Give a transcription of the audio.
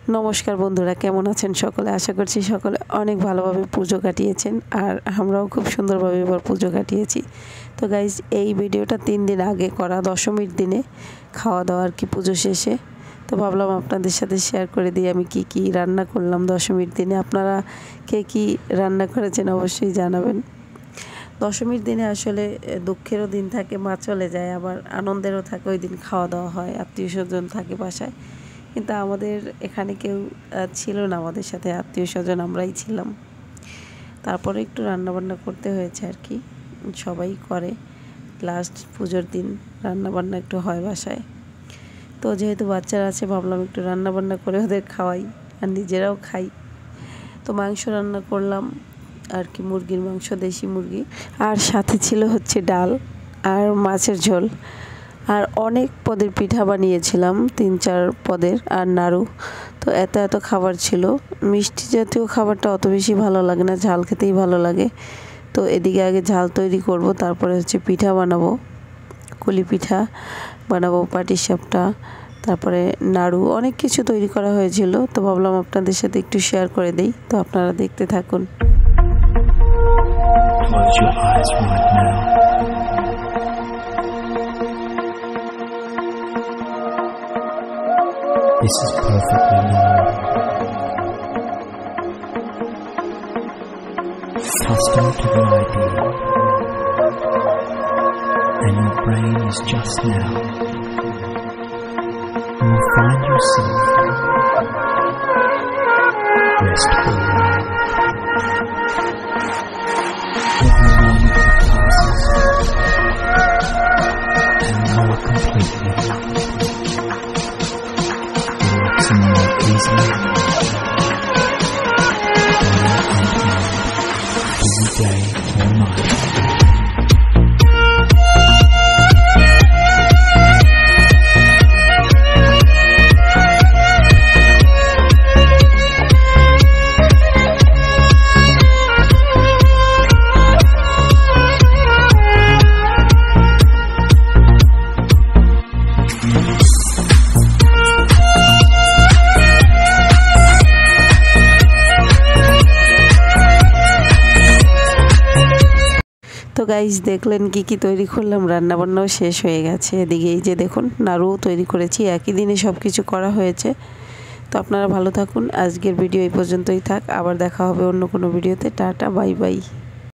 নমস্কার বন্ধুরা, কেমন আছেন সকলে? আশা করছি সকলে অনেক ভালোভাবে পুজো কাটিয়েছেন, আর আমরাও খুব সুন্দরভাবে এবার পুজো কাটিয়েছি। তো গাইজ, এই ভিডিওটা 3 দিন আগে করা, দশমীর দিনে খাওয়া দাওয়া আর কি পুজো শেষে। তো ভাবলাম আপনাদের সাথে শেয়ার করে দিই আমি কি রান্না করলাম দশমীর দিনে। আপনারা কে কী রান্না করেছেন অবশ্যই জানাবেন। দশমীর দিনে আসলে দুঃখেরও দিন থাকে, মা চলে যায়, আবার আনন্দেরও থাকে। ওই দিন খাওয়া দাওয়া হয়, আত্মীয় স্বজন থাকে বাসায়, কিন্তু আমাদের এখানে কেউ ছিল না আমাদের সাথে, আত্মীয় স্বজন আমরাই ছিলাম। তারপরে একটু রান্নাবান্না করতে হয়েছে আর কি, সবাই করে লাস্ট পুজোর দিন রান্নাবান্না একটু হয় বাসায়। তো যেহেতু বাচ্চারা আছে, ভাবলাম একটু রান্নাবান্না করে ওদের খাওয়াই আর নিজেরাও খাই। তো মাংস রান্না করলাম আর কি, মুরগির মাংস, দেশি মুরগি, আর সাথে ছিল হচ্ছে ডাল আর মাছের ঝোল, আর অনেক পদের পিঠা বানিয়েছিলাম, 3-4 পদের, আর নাড়ু। তো এত খাবার ছিল। মিষ্টি জাতীয় খাবারটা অত বেশি ভালো লাগে না, ঝাল খেতেই ভালো লাগে। তো এদিকে আগে ঝাল তৈরি করব, তারপরে হচ্ছে পিঠা বানাবো, কুলি পিঠা বানাবো, পাটিসাপটা, তারপরে নাড়ু, অনেক কিছু তৈরি করা হয়েছিল। তো ভাবলাম আপনাদের সাথে একটু শেয়ার করে দেই, তো আপনারা দেখতে থাকুন। Close your eyes right now. This is perfectly normal. Custom to the idea, and your brain is just now. You will find yourself restful. Every moment that passes, and more completely. Relaxing more easily. Busy day or night. তো guys, দেখলেন কি তৈরি করলাম, রান্নাবান্নাও শেষ হয়ে গেছে। এদিকে এই যে দেখুন, নাড়ুও তৈরি করেছি, একই দিনে সব কিছু করা হয়েছে। তো আপনারা ভালো থাকুন, আজকের ভিডিও এই পর্যন্তই থাক, আবার দেখা হবে অন্য কোনো ভিডিওতে। Tata, bye by.